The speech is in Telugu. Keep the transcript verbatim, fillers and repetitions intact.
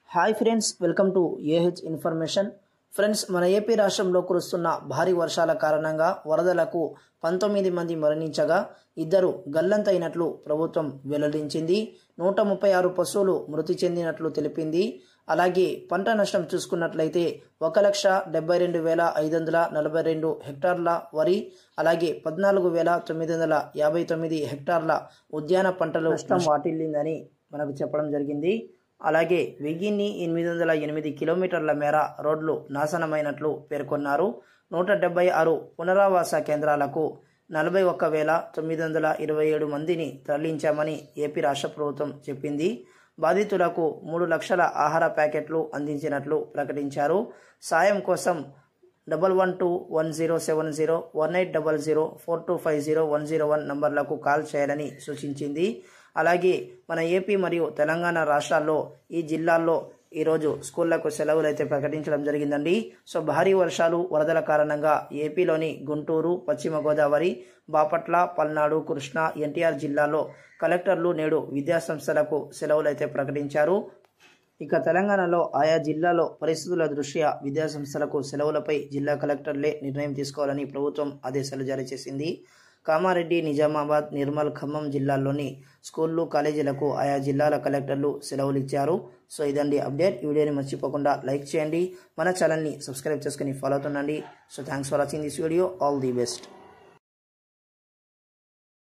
Hi friends, welcome to AH information. Friends, మన ఏపీ రాష్ట్రంలో కురుస్తున్న భారీ వర్షాల కారణంగా వరదలకు పంతొమ్మిది మంది మరణించగా ఇద్దరు గల్లంతైనట్లు ప్రభుత్వం వెల్లడించింది. నూట ముప్పై ఆరు పశువులు మృతి చెందినట్లు తెలిపింది. అలాగే పంట నష్టం చూసుకున్నట్లయితే ఒక లక్ష డెబ్బై రెండు వేల ఐదు వందల నలభై రెండు హెక్టార్ల వరి, అలాగే పద్నాలుగు వేల తొమ్మిది వందల యాభై తొమ్మిది హెక్టార్ల ఉద్యాన పంటలు నష్టం వాటిల్లిందని మనకు చెప్పడం జరిగింది. అలాగే వెయ్యిన్ని ఎనిమిది వందల ఎనిమిది కిలోమీటర్ల మేర రోడ్లు నాశనమైనట్లు పేర్కొన్నారు. నూట డెబ్బై ఆరు పునరావాస కేంద్రాలకు నలభై ఒక్క వేల తొమ్మిది వందల ఇరవై ఏడు మందిని తరలించామని ఏపీ రాష్ట్ర ప్రభుత్వం చెప్పింది. బాధితులకు మూడు లక్షల ఆహార ప్యాకెట్లు అందించినట్లు ప్రకటించారు. సాయం కోసం double one two one zero seven zero one eight double zero four two five zero one zero one నంబర్లకు కాల్ చేయాలని సూచించింది. అలాగే మన ఏపీ మరియు తెలంగాణ రాష్ట్రాల్లో ఈ జిల్లాల్లో ఈరోజు స్కూళ్లకు సెలవులు అయితే ప్రకటించడం జరిగిందండి. సో భారీ వర్షాలు వరదల కారణంగా ఏపీలోని గుంటూరు, పశ్చిమ గోదావరి, బాపట్ల, పల్నాడు, కృష్ణా, ఎన్టీఆర్ జిల్లాలో కలెక్టర్లు నేడు విద్యాసంస్థలకు సెలవులు అయితే ప్రకటించారు. ఇక తెలంగాణలో ఆయా జిల్లాలో పరిస్థితుల దృష్ట్యా విద్యాసంస్థలకు సెలవులపై జిల్లా కలెక్టర్లే నిర్ణయం తీసుకోవాలని ప్రభుత్వం ఆదేశాలు జారీ చేసింది. కామారెడ్డి, నిజామాబాద్, నిర్మల్, ఖమ్మం జిల్లాల్లోని స్కూళ్లు, కాలేజీలకు ఆయా జిల్లాల కలెక్టర్లు సెలవులు ఇచ్చారు. సో ఇదండి అప్డేట్. ఈ వీడియోని మర్చిపోకుండా లైక్ చేయండి, మన ఛానల్ని సబ్స్క్రైబ్ చేసుకుని ఫాలో అవుతుండండి. So thanks for watching this video. All the best.